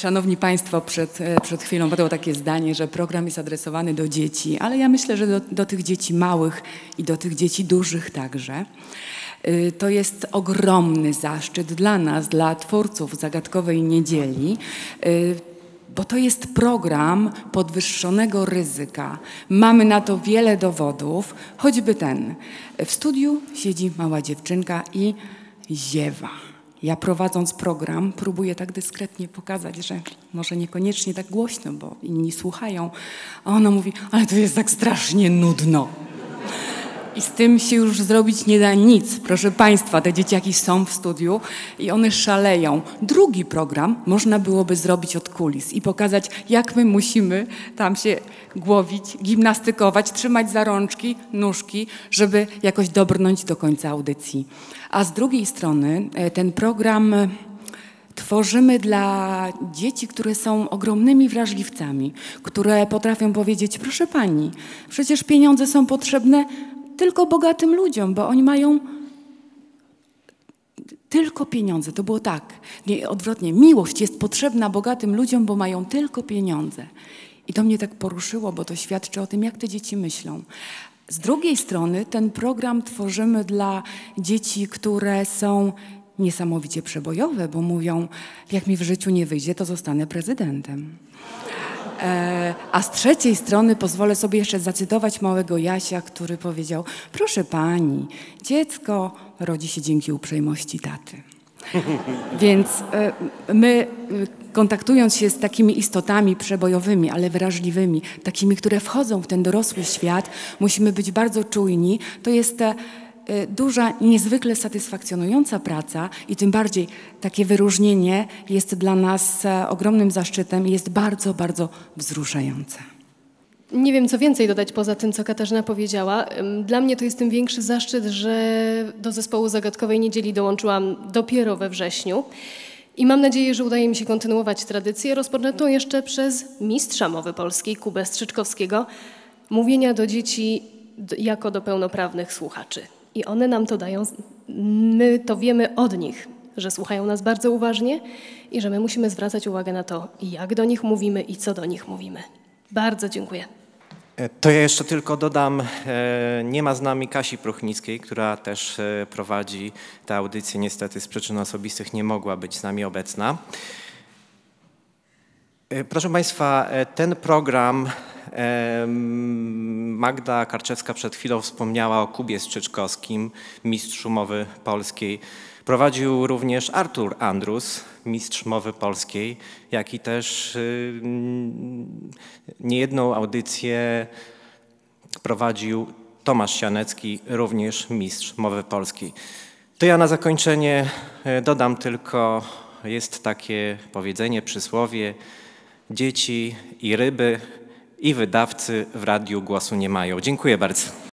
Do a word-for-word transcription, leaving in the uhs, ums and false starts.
Szanowni Państwo, przed, przed chwilą padło takie zdanie, że program jest adresowany do dzieci, ale ja myślę, że do, do tych dzieci małych i do tych dzieci dużych także. To jest ogromny zaszczyt dla nas, dla twórców Zagadkowej Niedzieli, bo to jest program podwyższonego ryzyka. Mamy na to wiele dowodów, choćby ten. W studiu siedzi mała dziewczynka i ziewa. Ja prowadząc program próbuję tak dyskretnie pokazać, że może niekoniecznie tak głośno, bo inni słuchają. A ona mówi, ale to jest tak strasznie nudno. I z tym się już zrobić nie da nic. Proszę Państwa, te dzieciaki są w studiu i one szaleją. Drugi program można byłoby zrobić od kulis i pokazać, jak my musimy tam się głowić, gimnastykować, trzymać za rączki, nóżki, żeby jakoś dobrnąć do końca audycji. A z drugiej strony ten program tworzymy dla dzieci, które są ogromnymi wrażliwcami, które potrafią powiedzieć, proszę Pani, przecież pieniądze są potrzebne tylko bogatym ludziom, bo oni mają tylko pieniądze. To było tak, nie, odwrotnie. Miłość jest potrzebna bogatym ludziom, bo mają tylko pieniądze. I to mnie tak poruszyło, bo to świadczy o tym, jak te dzieci myślą. Z drugiej strony ten program tworzymy dla dzieci, które są niesamowicie przebojowe, bo mówią, jak mi w życiu nie wyjdzie, to zostanę prezydentem. A z trzeciej strony pozwolę sobie jeszcze zacytować małego Jasia, który powiedział, proszę pani, dziecko rodzi się dzięki uprzejmości taty. Więc my, kontaktując się z takimi istotami przebojowymi, ale wrażliwymi, takimi, które wchodzą w ten dorosły świat, musimy być bardzo czujni. To jest duża, niezwykle satysfakcjonująca praca i tym bardziej takie wyróżnienie jest dla nas ogromnym zaszczytem i jest bardzo, bardzo wzruszające. Nie wiem, co więcej dodać poza tym, co Katarzyna powiedziała. Dla mnie to jest tym większy zaszczyt, że do zespołu Zagadkowej Niedzieli dołączyłam dopiero we wrześniu i mam nadzieję, że udaje mi się kontynuować tradycję rozpoczętą jeszcze przez mistrza mowy polskiej, Kubę Strzyczkowskiego, mówienia do dzieci jako do pełnoprawnych słuchaczy. I one nam to dają, my to wiemy od nich, że słuchają nas bardzo uważnie i że my musimy zwracać uwagę na to, jak do nich mówimy i co do nich mówimy. Bardzo dziękuję. To ja jeszcze tylko dodam, nie ma z nami Kasi Pruchnickiej, która też prowadzi tę audycję. Niestety z przyczyn osobistych nie mogła być z nami obecna. Proszę Państwa, ten program Magda Karczewska przed chwilą wspomniała o Kubie Strzyczkowskim, mistrzu mowy polskiej. Prowadził również Artur Andrus, mistrz mowy polskiej, jak i też niejedną audycję prowadził Tomasz Sianecki, również mistrz mowy polskiej. To ja na zakończenie dodam tylko, jest takie powiedzenie, przysłowie, dzieci i ryby i wydawcy w radiu głosu nie mają. Dziękuję bardzo.